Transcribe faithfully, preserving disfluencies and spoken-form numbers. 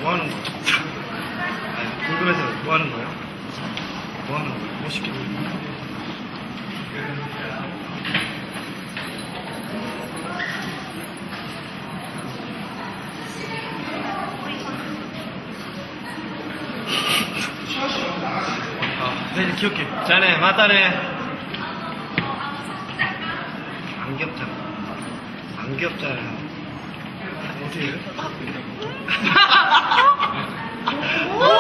뭐 하는 거야? 아니, 궁금해서 뭐 하는 거야? 뭐 하는 거야? 멋있게 보이는 거야? 네, 기억해. 자네, 맞다네. 안 귀엽잖아. 안 귀엽잖아. 어떻게 해?